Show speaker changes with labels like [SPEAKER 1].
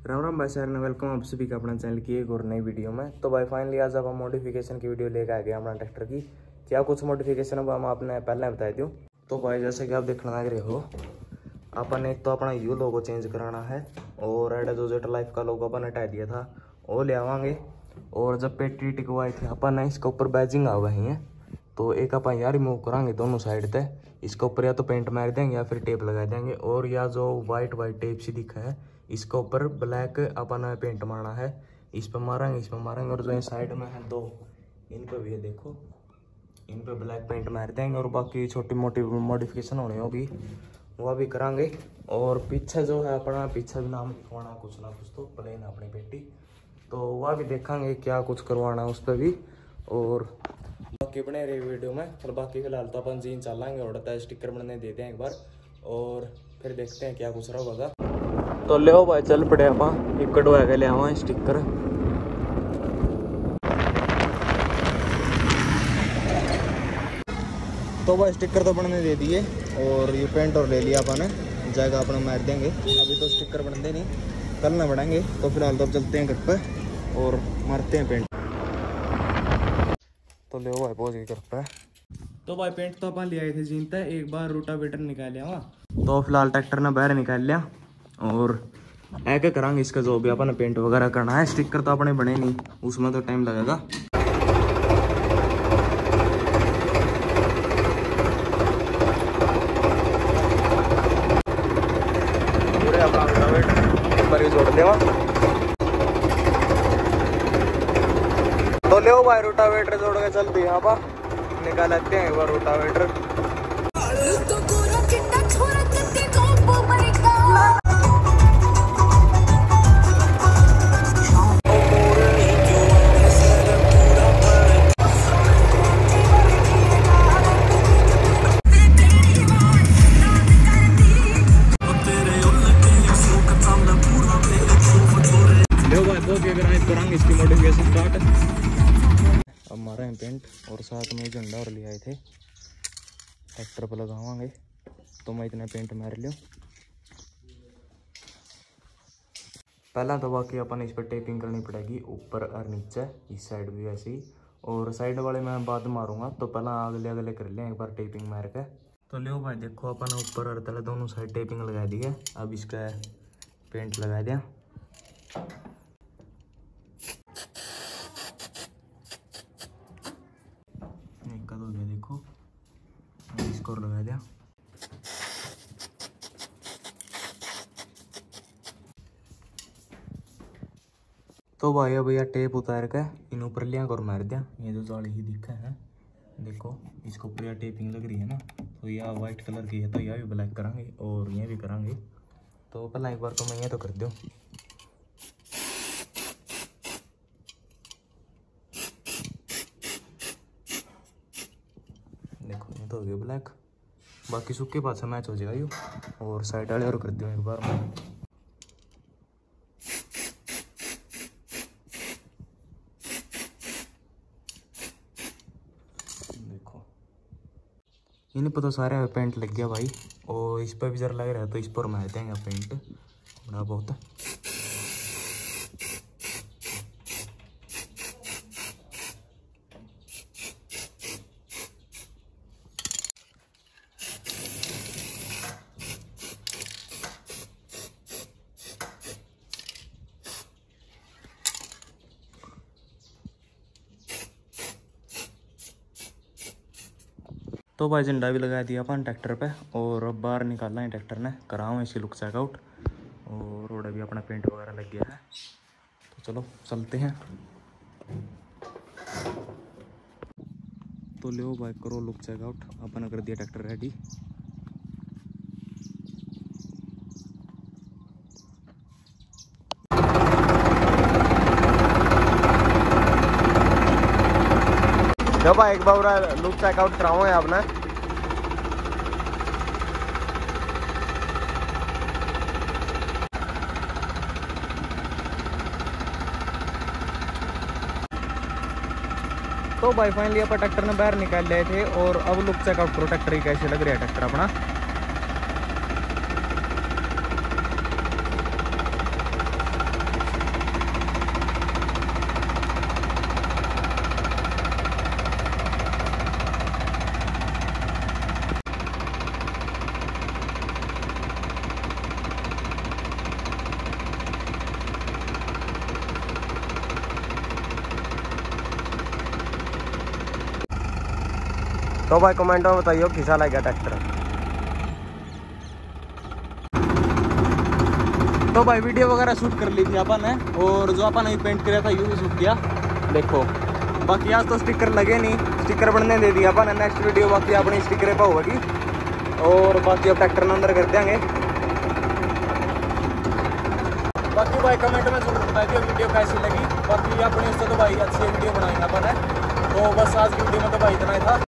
[SPEAKER 1] राम राम भाई सर ने वेलकम आप सभी का अपना चैनल की एक और नई वीडियो में। तो भाई फाइनली आज आप मॉडिफिकेशन की वीडियो लेकर आ गए अपना ट्रैक्टर की। क्या कुछ मॉडिफिकेशन है वो हम आपने पहले बताई दूँ। तो भाई जैसे कि आप देखने लग रहे हो, अपन एक तो अपना यू लोगो चेंज कराना है और रेड जोजेट लाइफ का लोगो अपन हटा दिया था वो ले आवांगे। और जब पेटी टिकवाई थी अपन ने इसके ऊपर बैजिंग आ गई है, तो एक अपन यार रिमूव कराएंगे दोनों साइड से। इसके ऊपर या तो पेंट मार देंगे या फिर टेप लगा देंगे। और या जो वाइट टेप सी दिखा है इसके ऊपर ब्लैक अपन पेंट मारना है। इस पर मारेंगे, इस पर मारेंगे। और जो ये साइड में है दो, इन पर भी देखो, इन पर ब्लैक पेंट मार देंगे। और बाकी छोटी मोटी मॉडिफिकेशन होनी होगी वह भी करांगे। और पीछे जो है अपना पीछे भी नाम लिखवाना कुछ ना कुछ तो प्लेन अपनी पेटी, तो वह भी देखेंगे क्या कुछ करवाना है उस पर भी। और बाकी बने रहे वीडियो में। और बाकी फिलहाल तो अपन जीन चलाएंगे और स्टिकर बनने देते हैं एक बार, और फिर देखते हैं क्या कुछ रहा होगा। तो ले भाई चल पड़े आप एक कटवा के ले आवा स्टिकर। तो भाई स्टिकर तो बनने दे दिए और ये पेंट और ले लिया अपन, जगह अपना मार देंगे। अभी तो स्टिकर बनते नहीं, कल ना बढ़ाएंगे। तो फिलहाल तो चलते हैं घर पे और मारते हैं पेंट। तो ले भाई पहुंच गए घर पे। तो भाई पेंट तो अपन ले आए थे जीनता, एक बार रोटावेटर निकाल लिया वहाँ। तो फिलहाल ट्रैक्टर ने बाहर निकाल लिया और ऐसे करांगे इसका जो भी अपन पेंट वगैरह करना है। स्टिकर तो अपने बने नहीं, उसमें तो टाइम लगेगा। पूरे अपना रोटावेटर एक बार जोड़ देवा। तो ले भाई रोटावेटर जोड़ के चल दिए यहाँ पर निकाल लेते हैं एक बार रोटावेटर। करेंगे इसकी मॉडिफिकेशन स्टार्ट। अब मारे हैं पेंट और साथ में झंडा और ले आए थे ट्रैक्टर पर लगावांगे। तो मैं इतना पेंट मार लियो पहला। तो बाकी अपन इस पर टेपिंग करनी पड़ेगी ऊपर और नीचे, इस साइड भी वैसे ही। और साइड वाले मैं बाद मारूंगा, तो पहला अगले अगले कर लें एक बार टेपिंग मार के। तो लियो भाई देखो अपन ऊपर और तले दोनों साइड टेपिंग लगा दी है। अब इसका पेंट लगा दिया। देखो इसको लगा दिया। तो भाई अब यह टेप उतार के इन ऊपर लिया और मार दिया। ये जो जाली ही दिखा है देखो, इसको ऊपर यह टेपिंग लग रही है ना, तो यह वाइट कलर की है, तो यह भी ब्लैक करांगे और ये भी करांगे। तो पहला एक बार तो मैं ये तो कर दो। देखो ये तो हो गया ब्लैक, बाकी सूखे पास मैच हो जाएगा यू। और साइड वाले और कर दियो एक बार मैं। देखो इन्हें पता सारे पेंट लग गया भाई। और इस पर भी जरा लग रहा है, तो इस पर मार देंगे पेंट थोड़ा बहुत। तो भाई झंडा भी लगा दिया अपन ट्रैक्टर पे। और अब बाहर निकालना है ट्रैक्टर ने, कराऊँ इसकी लुक चेकआउट। और रोड भी अपना पेंट वगैरह लग गया है, तो चलो चलते हैं। तो लो भाई करो लुक चेकआउट, अपन कर दिया ट्रैक्टर रेडी। जब एक बार लुक चेकआउट कराओ है आपने। तो भाई फाइनली अपन ट्रैक्टर ने बाहर निकाल लिए थे। और अब लुक चेकआउट करो ट्रैक्टर ही कैसे लग रहा है ट्रैक्टर अपना। तो भाई कमेंट में बताइए कैसा लगा ट्रैक्टर। तो भाई वीडियो वगैरह शूट कर ली थी अपन ने, और जो अपन ने पेंट किया था यूँ भी शूट किया देखो। बाकी आज तो स्टिकर लगे नहीं, स्टिकर बनने दे दिया अपन ने। नेक्स्ट वीडियो बाकी अपनी स्टिकर पर होगी, और बाकी अब ट्रैक्टर में अंदर कर देंगे। बाकी भाई कमेंट में जरूर बता दियो वीडियो कैसी लगी। बाकी अपने उससे तो भाई अच्छी वीडियो बनाएंगे अपन है। तो बस आज की वीडियो में तो भाई इतना ही था।